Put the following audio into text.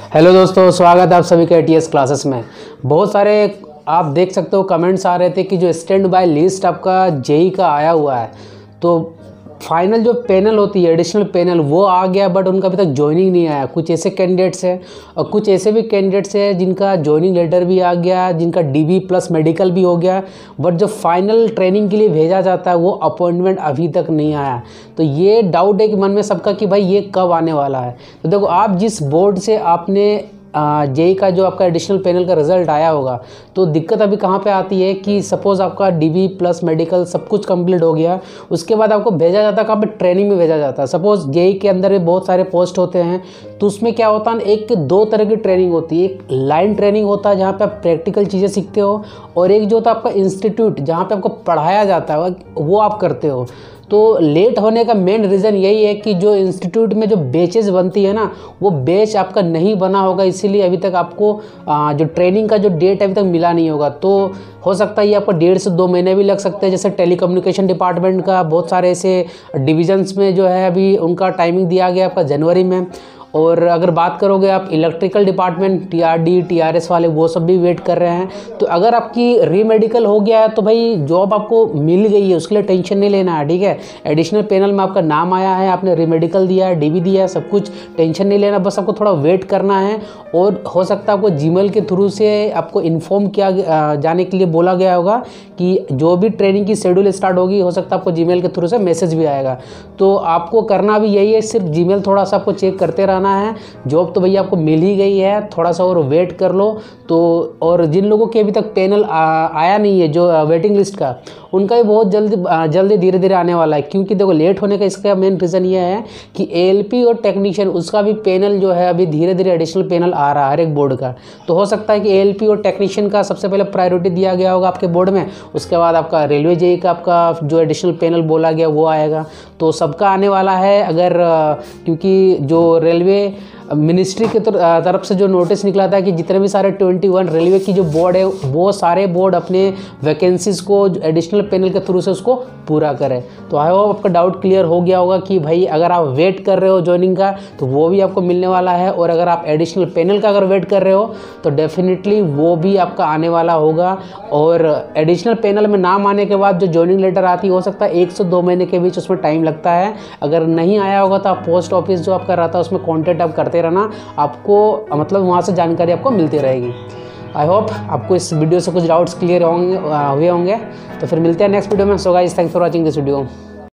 Hello दोस्तों, स्वागत है आप सभी के टीएस क्लासेस में। बहुत सारे आप देख सकते हो कमेंट्स आ रहे थे कि जो स्टैंड बाय लिस्ट आपका जेई का आया हुआ है, तो फाइनल जो पैनल होती है एडिशनल पैनल वो आ गया, बट उनका अभी तक ज्वाइनिंग नहीं आया। कुछ ऐसे कैंडिडेट्स हैं और कुछ ऐसे भी कैंडिडेट्स हैं जिनका ज्वाइनिंग लेटर भी आ गया, जिनका डीबी प्लस मेडिकल भी हो गया, बट जो फाइनल ट्रेनिंग के लिए भेजा जाता है वो अपॉइंटमेंट अभी तक नहीं आया। तो ये डाउट है कि मन में सबका कि भाई ये कब आने वाला है। तो देखो, आप जिस बोर्ड से आपने जेई का जो आपका एडिशनल पैनल का रिजल्ट आया होगा, तो दिक्कत अभी कहाँ पे आती है कि सपोज़ आपका डीबी प्लस मेडिकल सब कुछ कंप्लीट हो गया, उसके बाद आपको भेजा जाता है कहाँ पे, ट्रेनिंग में भेजा जाता है। सपोज़ जेई के अंदर भी बहुत सारे पोस्ट होते हैं, तो उसमें क्या होता है, एक दो तरह की ट्रेनिंग होती है। एक लाइन ट्रेनिंग होता है जहाँ पे आप प्रैक्टिकल चीज़ें सीखते हो, और एक जो होता है आपका इंस्टीट्यूट जहाँ पे आपको पढ़ाया जाता है वो आप करते हो। तो लेट होने का मेन रीज़न यही है कि जो इंस्टीट्यूट में जो बैचेस बनती है ना, वो बैच आपका नहीं बना होगा, इसीलिए अभी तक आपको जो ट्रेनिंग का जो डेट अभी तक मिला नहीं होगा। तो हो सकता है ये आपको 1.5 से 2 महीने भी लग सकते हैं। जैसे टेलीकम्युनिकेशन डिपार्टमेंट का बहुत सारे ऐसे डिविजन्स में जो है अभी उनका टाइमिंग दिया गया आपका जनवरी में। और अगर बात करोगे आप इलेक्ट्रिकल डिपार्टमेंट, टीआरडी टीआरएस वाले, वो सब भी वेट कर रहे हैं। तो अगर आपकी री मेडिकल हो गया है तो भाई जॉब आपको मिल गई है, उसके लिए टेंशन नहीं लेना है, ठीक है। एडिशनल पैनल में आपका नाम आया है, आपने री मेडिकल दिया है, डीबी दिया है, सब कुछ, टेंशन नहीं लेना, बस आपको थोड़ा वेट करना है। और हो सकता है आपको जीमेल के थ्रू से आपको इन्फॉर्म किया जाने के लिए बोला गया होगा कि जो भी ट्रेनिंग की शेड्यूल स्टार्ट होगी, हो सकता है आपको जीमेल के थ्रू से मैसेज भी आएगा। तो आपको करना भी यही है, सिर्फ जीमेल थोड़ा सा आपको चेक करते रहना है। जॉब तो भैया आपको मिल ही गई है, थोड़ा सा और वेट कर लो। तो और जिन लोगों के अभी तक पैनल आया नहीं है जो वेटिंग लिस्ट का, उनका भी बहुत जल्दी धीरे धीरे आने वाला है। क्योंकि देखो, लेट होने का इसका मेन रीज़न ये है कि एएलपी और टेक्नीशियन उसका भी पैनल जो है अभी धीरे धीरे एडिशनल पैनल आ रहा है हर एक बोर्ड का। तो हो सकता है कि एएलपी और टेक्नीशियन का सबसे पहले प्रायोरिटी दिया गया होगा आपके बोर्ड में, उसके बाद आपका रेलवे जेई का आपका जो एडिशनल पैनल बोला गया वो आएगा। तो सबका आने वाला है। अगर क्योंकि जो रेलवे मिनिस्ट्री की तरफ से जो नोटिस निकला था कि जितने भी सारे 21 रेलवे की जो बोर्ड है, वो सारे बोर्ड अपने वैकेंसीज़ को एडिशनल पैनल के थ्रू से उसको पूरा करें। तो आई होप आपका डाउट क्लियर हो गया होगा कि भाई अगर आप वेट कर रहे हो ज्वाइनिंग का तो वो भी आपको मिलने वाला है, और अगर आप एडिशनल पैनल का अगर वेट कर रहे हो तो डेफिनेटली वो भी आपका आने वाला होगा। और एडिशनल पैनल में नाम आने के बाद जो ज्वाइनिंग लेटर आती है, हो सकता है 1 से 2 महीने के बीच उसमें टाइम लगता है। अगर नहीं आया होगा तो आप पोस्ट ऑफिस जो आपका रहता है उसमें कॉन्टैक्ट आप करते रहना, आपको मतलब वहाँ से जानकारी आपको मिलती रहेगी। आई होप आपको इस वीडियो से कुछ डाउट्स क्लियर हुए होंगे। तो फिर मिलते हैं नेक्स्ट वीडियो में। So guys, thanks for watching this video.